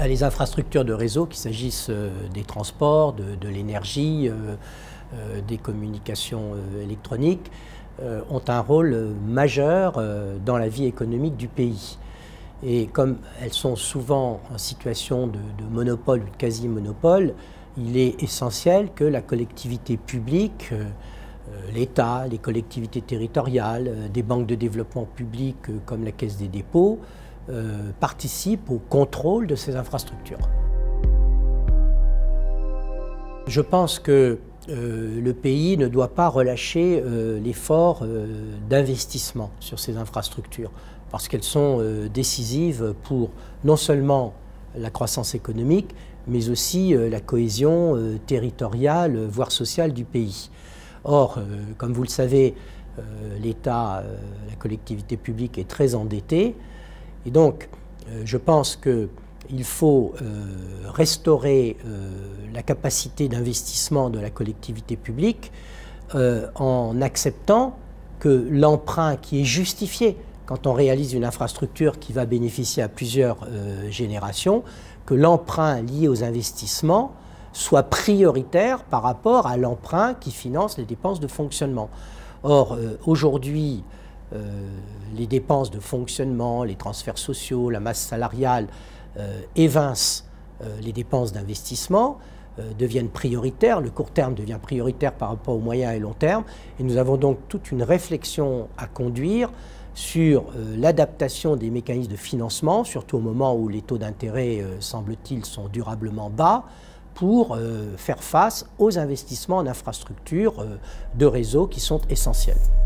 Les infrastructures de réseau, qu'il s'agisse des transports, de l'énergie, des communications électroniques, ont un rôle majeur dans la vie économique du pays. Et comme elles sont souvent en situation de monopole ou de quasi-monopole, il est essentiel que la collectivité publique, l'État, les collectivités territoriales, des banques de développement public comme la Caisse des dépôts, participent au contrôle de ces infrastructures. Je pense que le pays ne doit pas relâcher l'effort d'investissement sur ces infrastructures parce qu'elles sont décisives pour non seulement la croissance économique, mais aussi la cohésion territoriale, voire sociale du pays. Or, comme vous le savez, l'État, la collectivité publique est très endettée. Et donc, je pense qu'il faut restaurer la capacité d'investissement de la collectivité publique en acceptant que l'emprunt qui est justifié quand on réalise une infrastructure qui va bénéficier à plusieurs générations, que l'emprunt lié aux investissements soit prioritaire par rapport à l'emprunt qui finance les dépenses de fonctionnement. Or, aujourd'hui, les dépenses de fonctionnement, les transferts sociaux, la masse salariale évincent les dépenses d'investissement, deviennent prioritaires, le court terme devient prioritaire par rapport au moyen et long terme, et nous avons donc toute une réflexion à conduire sur l'adaptation des mécanismes de financement, surtout au moment où les taux d'intérêt, semble-t-il, sont durablement bas, pour faire face aux investissements en infrastructures de réseau qui sont essentiels.